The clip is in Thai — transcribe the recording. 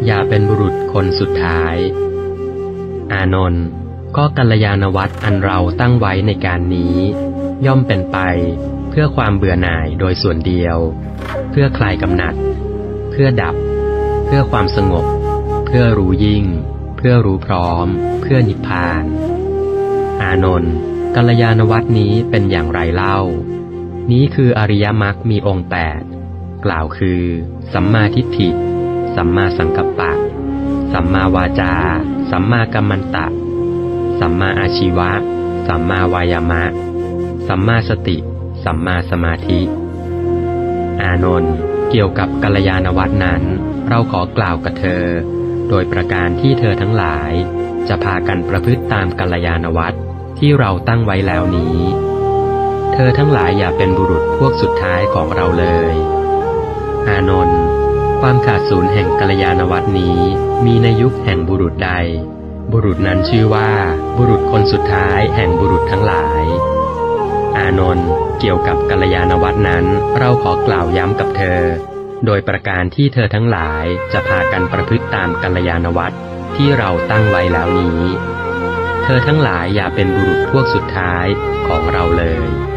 อย่าเป็นบุรุษคนสุดท้ายอานนท์ก็กัลยาณวัตรอันเราตั้งไว้ในการนี้ย่อมเป็นไปเพื่อความเบื่อหน่ายโดยส่วนเดียวเพื่อคลายกำหนัดเพื่อดับเพื่อความสงบเพื่อรู้ยิ่งเพื่อรู้พร้อมเพื่อนิพพานอานนท์กัลยาณวัตรนี้เป็นอย่างไรเล่านี้คืออริยมรรคมีองค์8กล่าวคือสัมมาทิฏฐิสัมมาสังกัปปะสัมมาวาจาสัมมากัมมันตะสัมมาอาชีวะสัมมาวายามะสัมมาสติสัมมาสมาธิอานนท์เกี่ยวกับกัลยาณวัตรนั้นเราขอกล่าวกับเธอโดยประการที่เธอทั้งหลายจะพากันประพฤติตามกัลยาณวัตรที่เราตั้งไว้แล้วนี้เธอทั้งหลายอย่าเป็นบุรุษพวกสุดท้ายของเราเลยอานนท์ความขาดสูญแห่งกัลยาณวัตรนี้มีในยุคแห่งบุรุษใดบุรุษนั้นชื่อว่าบุรุษคนสุดท้ายแห่งบุรุษทั้งหลายอานนท์เกี่ยวกับกัลยาณวัตรนั้นเราขอกล่าวย้ำกับเธอโดยประการที่เธอทั้งหลายจะพากันประพฤติตามกัลยาณวัตรที่เราตั้งไว้แล้วนี้เธอทั้งหลายอย่าเป็นบุรุษพวกสุดท้ายของเราเลย